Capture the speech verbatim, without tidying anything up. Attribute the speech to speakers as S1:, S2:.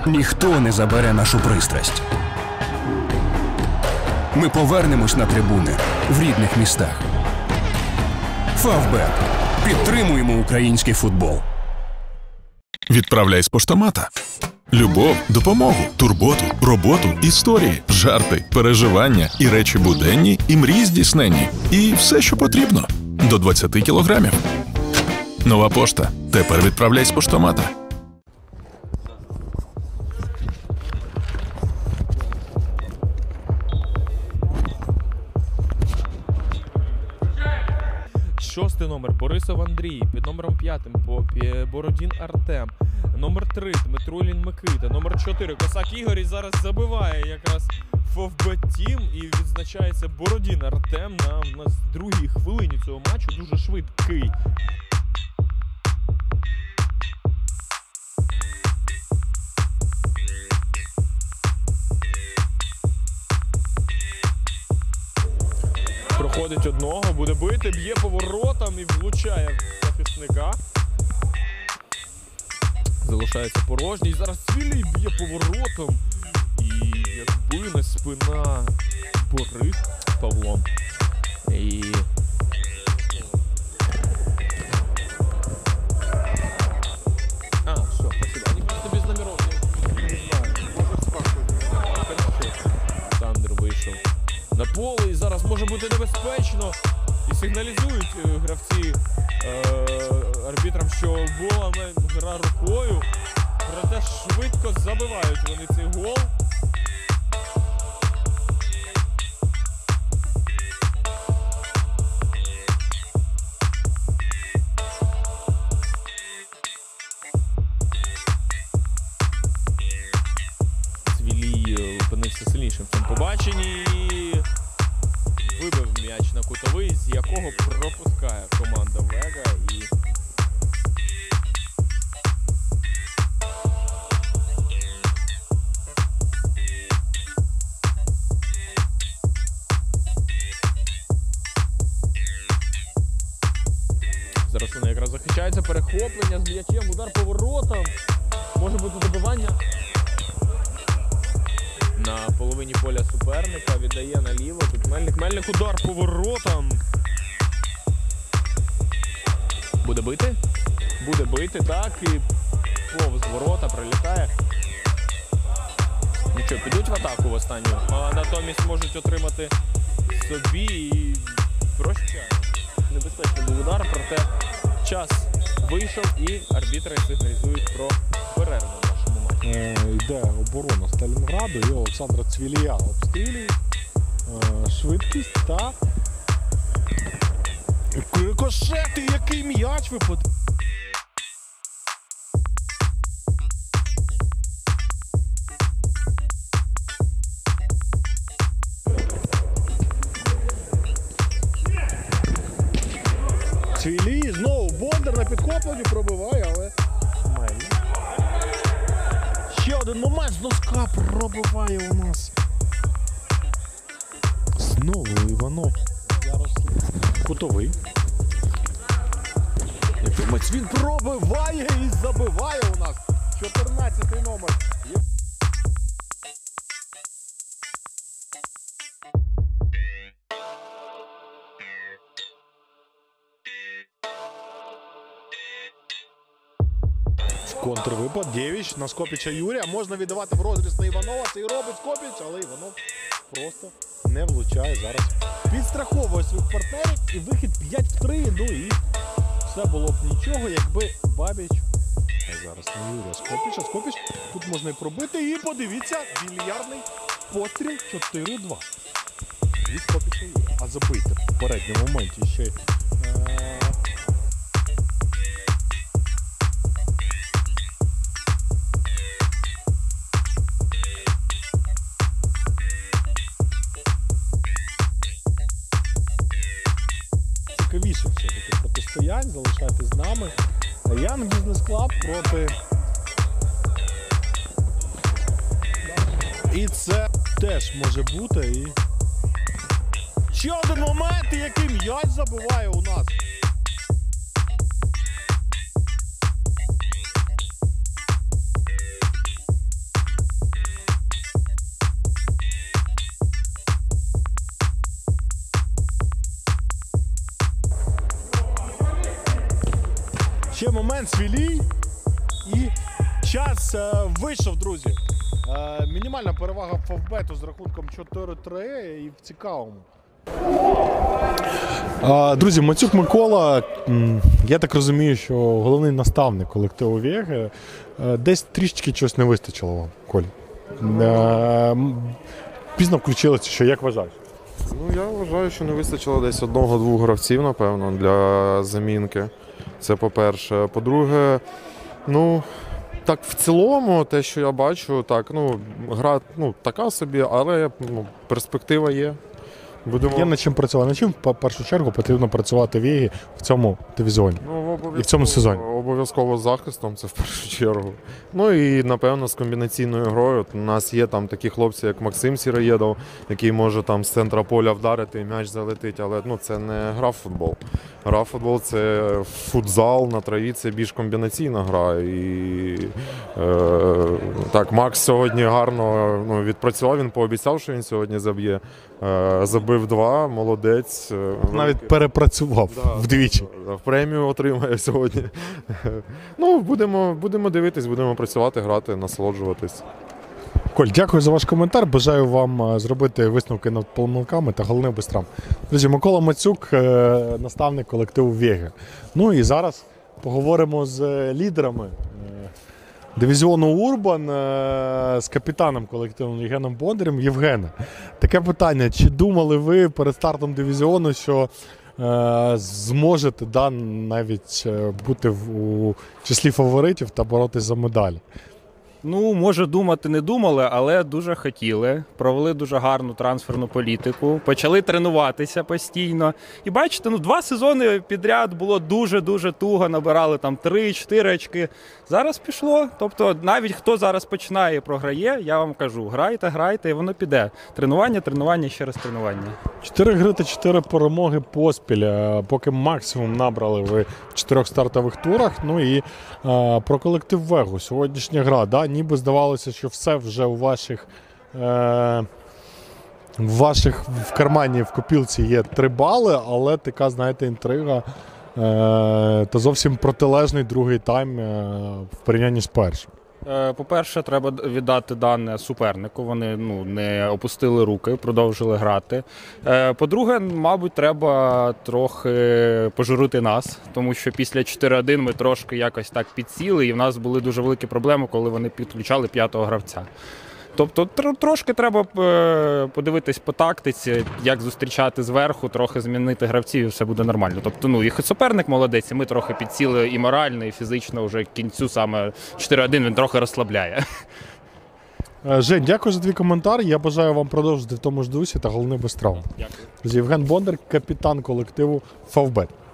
S1: Ніхто не забере нашу пристрасть. Ми повернемось на трибуни в рідних містах. Фавбет. Підтримуємо український футбол.
S2: Відправляй з поштомата. Любов, допомогу, турботу, роботу, історії, жарти, переживання і речі буденні, і мрії здійсненні. І все, що потрібно. До двадцяти кілограмів. Нова пошта. Тепер відправляй з поштомата.
S3: Шостий номер Борисов Андрій, під номером п'ятим Бородін Артем, номер три Дмитрулін Микита, номер чотири Косак Ігор, і зараз забиває якраз Фавбет Тім і відзначається Бородін Артем на в нас другій хвилині цього матчу, дуже швидкий. Проходить одного, буде бити, б'є поворотом і влучає захисника. Залишається порожній. Зараз Цвілій б'є поворотом. І якби не спина Борис Павлом. І... А, все, спасибо. Они просто без номеров. Не знаю. Олександр вийшов на поле, і зараз може бути небезпечно. І сигналізують е, гравці е, арбітрам, що була гра рукою. Проте швидко забивають вони цей гол. Цвілій опинився сильнішим в цьому побаченні. Вибив м'яч на кутовий, з якого пропускає команда Вега. І... Зараз вони якраз захищаються, перехоплення з м'ячем, удар поворотом. Може бути добивання. На половині поля суперника, віддає наліво, тут Мельник, Мельник удар поворотом. Буде бити? Буде бити, так, і повз ворота прилітає. Нічого, підуть в атаку в останню, а натомість можуть отримати собі і прощає. Небезпечний був удар, проте час вийшов і арбітри сигналізують про перерву.
S4: Е, йде оборона Сталінграду і Олександра Цвілія обстрілює. Е, швидкість та рикошети, який м'яч випадає. Цвілій знову Бондар на підхопленні пробиває, але ще один момент з носка пробиває у нас. Знову Іванов. Кутовий. Він пробиває і забиває у нас. чотирнадцятий номер. Контрвипад. Дєвіч на Скопіча Юрія. Можна віддавати в розріз на Іванова. Це і робить Скопіч, але Іванов просто не влучає зараз. Підстраховує своїх партнерів і вихід п'ять в три. Ну і все було б нічого, якби Бабіч. А зараз на Юрія Скопіча. Скопіч тут можна і пробити. І подивіться, більярдний постріл чотири два. Від Скопіча Юрія. А забити в передньому моменті ще. Цікавіше все-таки протистоянь, залишайтесь з нами. Ян Бізнес Клаб проти... І це теж може бути. І... Ще один момент, який м'яч забиває у нас. момент свілій. І час е, вийшов, друзі. Е, мінімальна перевага Фавбету з рахунком чотири три і в цікавому. Е, друзі, Мацюк Микола, м, я так розумію, що головний наставник колективу Веги. Е, десь трішечки чогось не вистачило вам, Коль. Е, м, пізно включилося, що як вважаєш?
S5: Ну, я вважаю, що не вистачило десь одного-двох гравців, напевно, для замінки. Це по-перше. По-друге, ну, так в цілому, те, що я бачу, так, ну, гра ну, така собі, але ну, перспектива є. Будемо...
S4: Є над чим працювати. Над чим, в першу чергу, потрібно працювати Вегі в цьому дивізіоні
S5: Ну,
S4: і в цьому сезоні?
S5: Обов'язково з захистом, це в першу чергу. Ну і, напевно, з комбінаційною грою. От у нас є там такі хлопці, як Максим Сіроєдов, який може там з центра поля вдарити і м'яч залетить, але ну, це не гра в футбол. Гра в футбол – це футзал на траві, це більш комбінаційна гра. І е, так, Макс сьогодні гарно ну, відпрацював, він пообіцяв, що він сьогодні заб'є. Е, забив два, молодець.
S4: Навіть перепрацював
S5: Да,
S4: вдвічі.
S5: В премію отримає сьогодні. Ну, будемо, будемо дивитись, будемо працювати, грати, насолоджуватись.
S4: Коль, дякую за ваш коментар. Бажаю вам зробити висновки над помилками та головне без травм. Друзі, Микола Мацюк, наставник колективу Веги. Ну і зараз поговоримо з лідерами дивізіону Урбан, з капітаном колективу Євгеном Бондарем. Євгене, таке питання. Чи думали ви перед стартом дивізіону, що е, зможете да, навіть бути в, у числі фаворитів та боротись за медалі?
S6: Ну, може, думати не думали, але дуже хотіли. Провели дуже гарну трансферну політику, почали тренуватися постійно. І бачите, ну, два сезони підряд було дуже-дуже туго, набирали там три-чотири очки. Зараз пішло. Тобто, навіть хто зараз починає і програє, я вам кажу, грайте, грайте, і воно піде. Тренування, тренування, ще раз тренування.
S4: Чотири гри та чотири перемоги поспіль, поки максимум набрали ви в чотирьох стартових турах. Ну і а, про колектив Вегу. Сьогоднішня гра, да, ніби здавалося, що все вже у ваших, е, в ваших в кармані в копілці є три бали, але така, знаєте, інтрига е, та зовсім протилежний другий тайм е, в порівнянні з першим.
S6: По-перше, треба віддати дане супернику. Вони ну, не опустили руки, продовжили грати. По-друге, мабуть, треба трохи пожурити нас, тому що після чотири один ми трошки якось так підсіли, і в нас були дуже великі проблеми, коли вони підключали п'ятого гравця. Тобто трошки треба подивитись по тактиці, як зустрічати зверху, трохи змінити гравців, і все буде нормально. Тобто, ну, і суперник молодець, і ми трохи підсіли і морально, і фізично вже к кінцю саме чотири один він трохи розслабляє.
S4: Жень, дякую за твій коментар. Я бажаю вам продовжити в тому ж дусі та головне без травм.
S6: Дякую.
S4: Євген Бондар, капітан колективу Фавбет.